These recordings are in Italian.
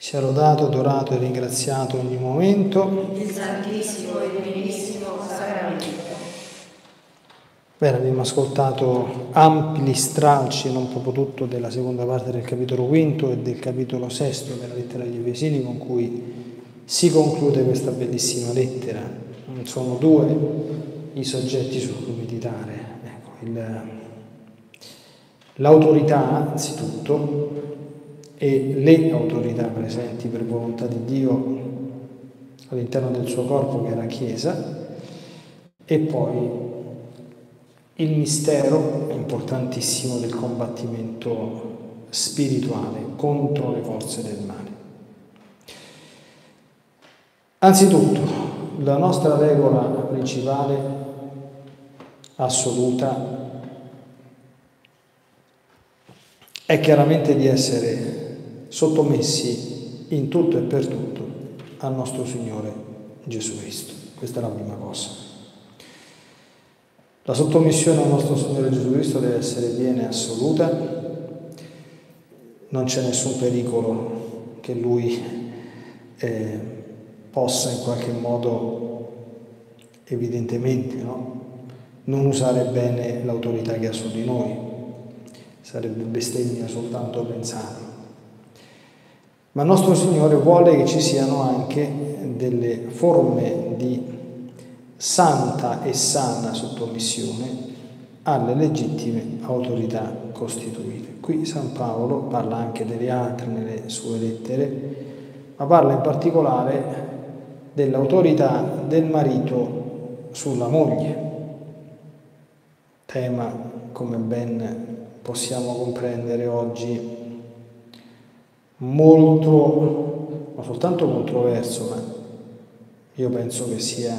Sia lodato, adorato e ringraziato in ogni momento. Il Santissimo e Divinissimo Sacramento. Bene, abbiamo ascoltato ampli stralci, non proprio tutto, della seconda parte del capitolo quinto e del capitolo sesto della lettera agli Efesini, con cui si conclude questa bellissima lettera. Sono due i soggetti su cui meditare. Ecco, l'autorità, anzitutto, e le autorità presenti per volontà di Dio all'interno del suo corpo, che è la Chiesa, e poi il mistero importantissimo del combattimento spirituale contro le forze del male. Anzitutto, la nostra regola principale, assoluta, è chiaramente di essere sottomessi in tutto e per tutto al nostro Signore Gesù Cristo. Questa è la prima cosa. La sottomissione al nostro Signore Gesù Cristo deve essere piena e assoluta, non c'è nessun pericolo che Lui possa in qualche modo, evidentemente, non usare bene l'autorità che ha su di noi. Sarebbe bestemmia soltanto pensarlo. Ma il nostro Signore vuole che ci siano anche delle forme di santa e sana sottomissione alle legittime autorità costituite. Qui San Paolo parla anche delle altre nelle sue lettere, ma parla in particolare dell'autorità del marito sulla moglie, tema, come ben possiamo comprendere oggi, molto, non soltanto controverso, ma io penso che sia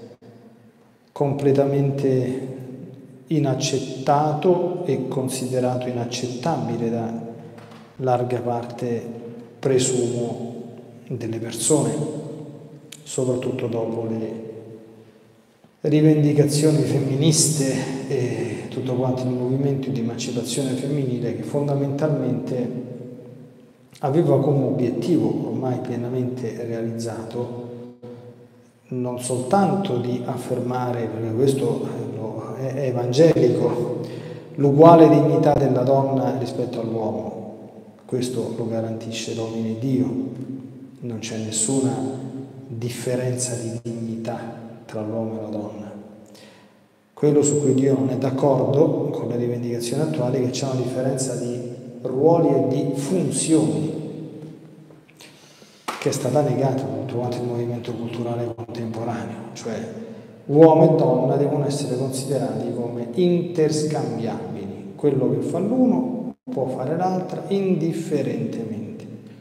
completamente inaccettato e considerato inaccettabile da larga parte, presumo, delle persone, soprattutto dopo le rivendicazioni femministe e tutto quanto il movimento di emancipazione femminile, che fondamentalmente aveva come obiettivo, ormai pienamente realizzato, non soltanto di affermare, perché questo è evangelico, l'uguale dignità della donna rispetto all'uomo. Questo lo garantisce Domine Dio, non c'è nessuna differenza di dignità tra l'uomo e la donna. Quello su cui Dio non è d'accordo con le rivendicazioni attuali è che c'è una differenza di ruoli e di funzioni che è stata negata durante il movimento culturale contemporaneo, cioè uomo e donna devono essere considerati come interscambiabili, quello che fa l'uno può fare l'altra indifferentemente,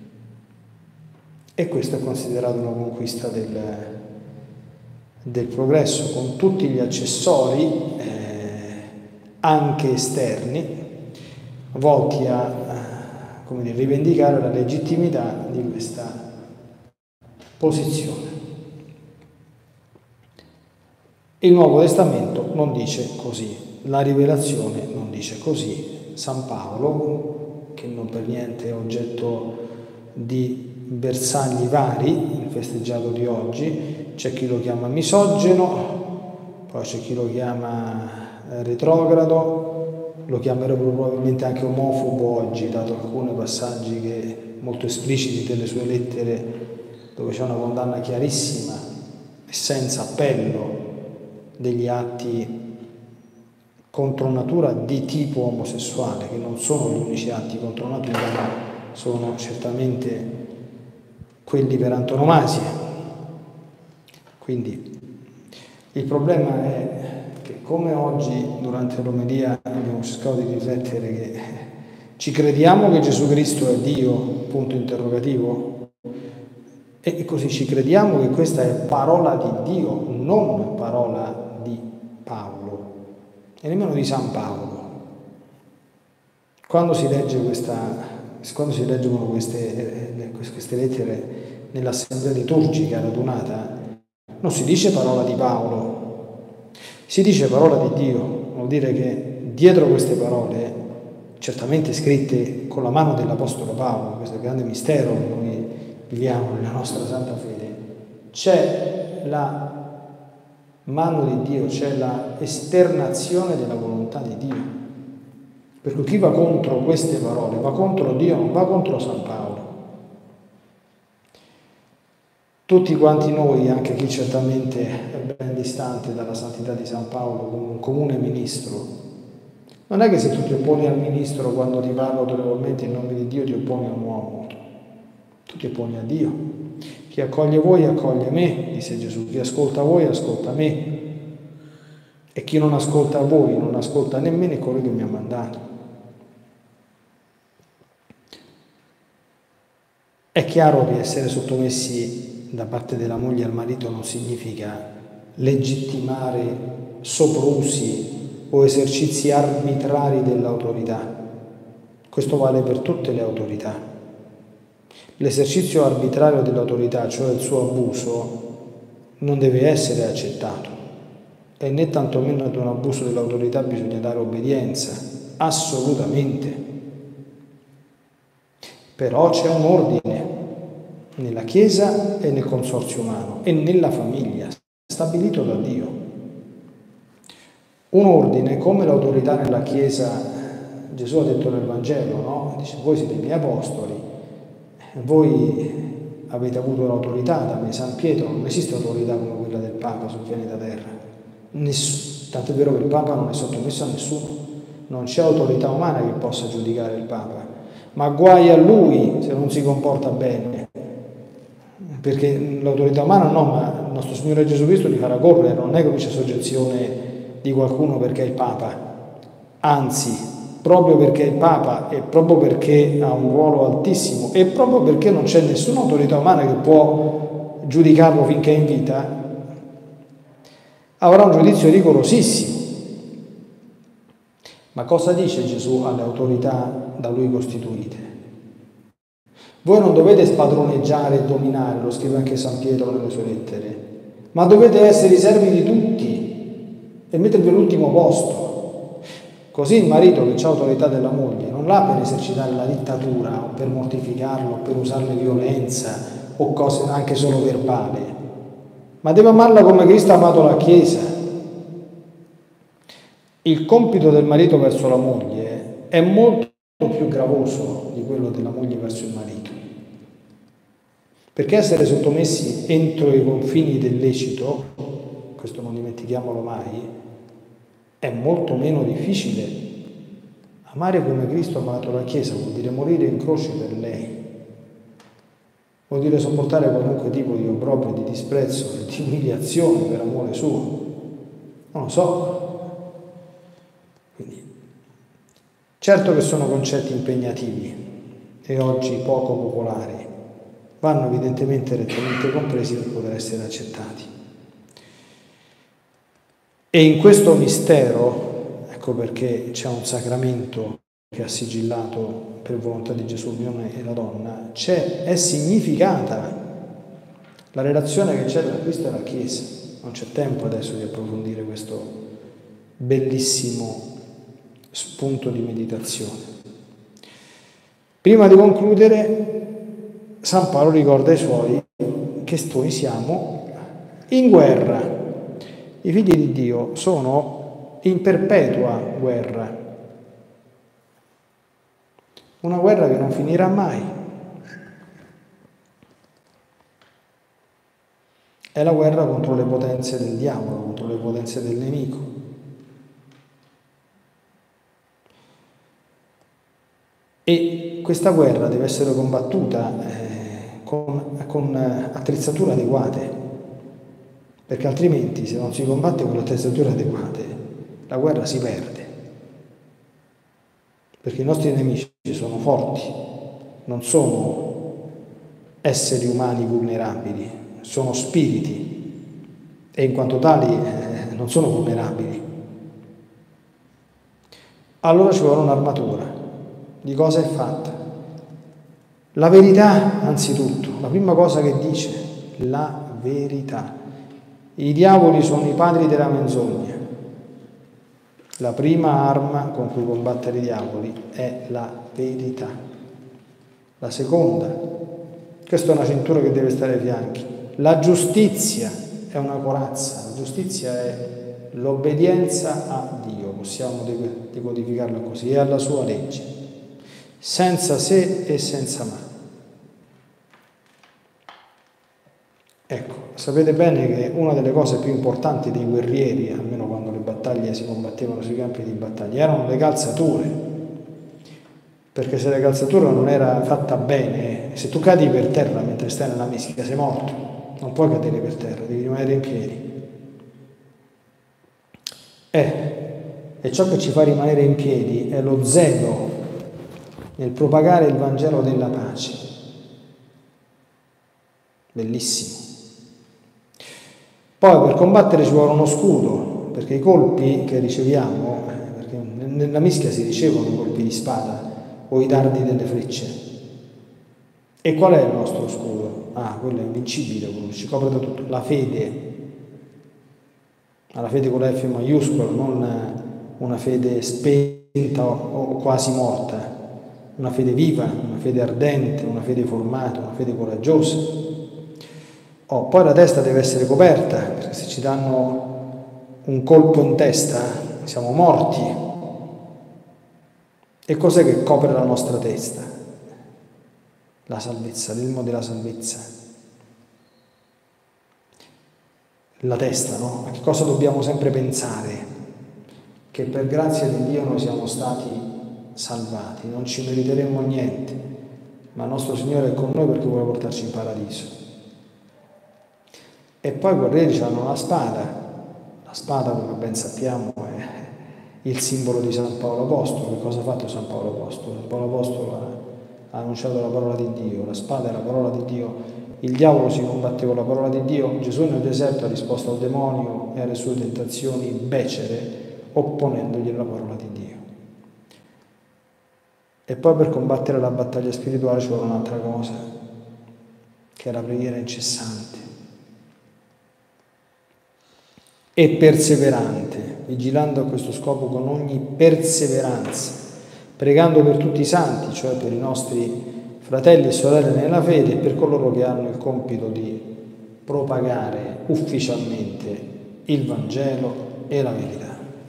e questo è considerato una conquista del progresso, con tutti gli accessori anche esterni volti a rivendicare la legittimità di questa posizione. Il Nuovo Testamento non dice così, la rivelazione non dice così. San Paolo, che non per niente è oggetto di bersagli vari, il festeggiato di oggi, c'è chi lo chiama misogino, poi c'è chi lo chiama retrogrado, lo chiamerebbero probabilmente anche omofobo oggi, dato alcuni passaggi molto espliciti delle sue lettere, dove c'è una condanna chiarissima e senza appello degli atti contro natura di tipo omosessuale, che non sono gli unici atti contro natura, ma sono certamente quelli per antonomasia. Quindi il problema è che, come oggi durante l'omelia abbiamo cercato di riflettere, che ci crediamo che Gesù Cristo è Dio, punto interrogativo, e così ci crediamo che questa è parola di Dio, non parola di Paolo e nemmeno di San Paolo. Quando si leggono queste lettere nell'assemblea liturgica radunata, non si dice parola di Paolo, si dice parola di Dio. Vuol dire che dietro queste parole, certamente scritte con la mano dell'Apostolo Paolo, questo è il grande mistero che noi viviamo nella nostra santa fede, c'è la mano di Dio, c'è la esternazione della volontà di Dio. Per cui chi va contro queste parole va contro Dio, non va contro San Paolo. Tutti quanti noi, anche chi certamente è ben distante dalla santità di San Paolo, come un comune ministro, non è che se tu ti opponi al ministro quando ti parla autorevolmente in nome di Dio ti opponi a un uomo, tu ti opponi a Dio. Chi accoglie voi accoglie me, disse Gesù, chi ascolta voi ascolta me, e chi non ascolta voi non ascolta nemmeno e colui che mi ha mandato. È chiaro che essere sottomessi da parte della moglie al marito non significa legittimare soprusi o esercizi arbitrari dell'autorità. Questo vale per tutte le autorità. L'esercizio arbitrario dell'autorità, cioè il suo abuso, non deve essere accettato, e né tantomeno ad un abuso dell'autorità bisogna dare obbedienza, assolutamente. Però c'è un ordine nella Chiesa e nel consorzio umano e nella famiglia, stabilito da Dio. Un ordine come l'autorità nella Chiesa, Gesù ha detto nel Vangelo, no? Dice, voi siete i miei apostoli, voi avete avuto l'autorità da me. San Pietro, non esiste autorità come quella del Papa sul pianeta Terra. Tanto è vero che il Papa non è sottomesso a nessuno, non c'è autorità umana che possa giudicare il Papa. Ma guai a lui se non si comporta bene, perché l'autorità umana no, ma il nostro Signore Gesù Cristo li farà correre, non è che c'è soggezione di qualcuno perché è il Papa, anzi, proprio perché è il Papa e proprio perché ha un ruolo altissimo e proprio perché non c'è nessuna autorità umana che può giudicarlo finché è in vita, avrà un giudizio rigorosissimo. Ma cosa dice Gesù alle autorità da lui costituite? Voi non dovete spadroneggiare e dominare, lo scrive anche San Pietro nelle sue lettere, ma dovete essere i servi di tutti e mettervi all'ultimo posto. Così il marito che ha autorità della moglie non l'ha per esercitare la dittatura o per mortificarlo o per usarne violenza o cose anche solo verbali, ma deve amarla come Cristo ha amato la Chiesa. Il compito del marito verso la moglie è molto più gravoso di quello della moglie verso il marito, perché essere sottomessi entro i confini del lecito, questo non dimentichiamolo mai, è molto meno difficile. Amare come Cristo ha amato la Chiesa vuol dire morire in croce per lei, vuol dire sopportare qualunque tipo di obbrobrio, di disprezzo e di umiliazione per amore suo. Non lo so. Quindi, certo che sono concetti impegnativi e oggi poco popolari, vanno evidentemente rettamente compresi per poter essere accettati. E in questo mistero, ecco perché c'è un sacramento che ha sigillato per volontà di Gesù l'unione e la donna, è significata la relazione che c'è tra Cristo e la Chiesa. Non c'è tempo adesso di approfondire questo bellissimo spunto di meditazione. Prima di concludere, San Paolo ricorda ai suoi che noi siamo in guerra. I figli di Dio sono in perpetua guerra. Una guerra che non finirà mai. È la guerra contro le potenze del diavolo, contro le potenze del nemico. E questa guerra deve essere combattuta con attrezzature adeguate, perché altrimenti, se non si combatte con le attrezzature adeguate, la guerra si perde. Perché i nostri nemici sono forti, non sono esseri umani vulnerabili, sono spiriti e in quanto tali non sono vulnerabili. Allora ci vuole un'armatura. Di cosa è fatta? La verità, anzitutto. La prima cosa che dice, la verità. I diavoli sono i padri della menzogna. La prima arma con cui combattere i diavoli è la verità. La seconda Questa è una cintura che deve stare ai fianchi. La giustizia è una corazza, la giustizia è l'obbedienza a Dio, possiamo decodificarla così, e alla sua legge, senza se e senza ma. Ecco, sapete bene che una delle cose più importanti dei guerrieri, almeno quando le battaglie si combattevano sui campi di battaglia, erano le calzature, perché se la calzatura non era fatta bene, se tu cadi per terra mentre stai nella mischia sei morto, non puoi cadere per terra, devi rimanere in piedi. E ciò che ci fa rimanere in piedi è lo zelo nel propagare il Vangelo della pace. Bellissimo. Poi per combattere ci vuole uno scudo, perché i colpi che riceviamo, perché nella mischia si ricevono i colpi di spada o i dardi delle frecce. E qual è il nostro scudo? Quello è invincibile, quello ci copre da tutto. La fede. La fede con la F maiuscola, non una fede spenta o quasi morta, una fede viva, una fede ardente, una fede formata, una fede coraggiosa. Poi la testa deve essere coperta, perché se ci danno un colpo in testa siamo morti. E cos'è che copre la nostra testa? La salvezza, l'elmo della salvezza. La testa, no? A che cosa dobbiamo sempre pensare? Che per grazia di Dio noi siamo stati salvati, non ci meriteremo niente, ma il nostro Signore è con noi perché vuole portarci in paradiso. E poi i guerrieri hanno la spada, come ben sappiamo, è il simbolo di San Paolo Apostolo. Che cosa ha fatto San Paolo Apostolo? San Paolo Apostolo ha annunciato la parola di Dio, la spada è la parola di Dio. Il diavolo si combatte con la parola di Dio. Gesù nel deserto ha risposto al demonio e alle sue tentazioni becere, opponendogli la parola di Dio. E poi per combattere la battaglia spirituale ci vuole un'altra cosa, che è la preghiera incessante e perseverante, vigilando a questo scopo con ogni perseveranza, pregando per tutti i santi, cioè per i nostri fratelli e sorelle nella fede e per coloro che hanno il compito di propagare ufficialmente il Vangelo e la verità.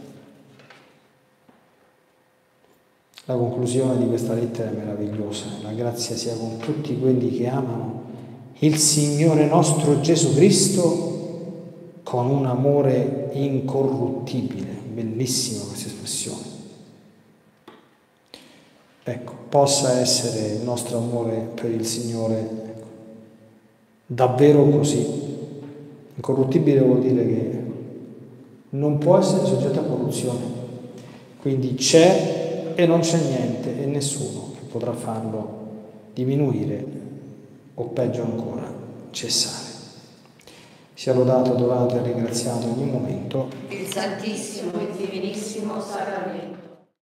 La conclusione di questa lettera è meravigliosa. La grazia sia con tutti quelli che amano il Signore nostro Gesù Cristo con un amore incorruttibile. Bellissima questa espressione. Ecco, possa essere il nostro amore per il Signore davvero così. Incorruttibile vuol dire che non può essere soggetto a corruzione. Quindi c'è e non c'è niente e nessuno che potrà farlo diminuire o peggio ancora cessare. Sia lodato, adorato e ringraziato in ogni momento il Santissimo e Divinissimo Sacramento.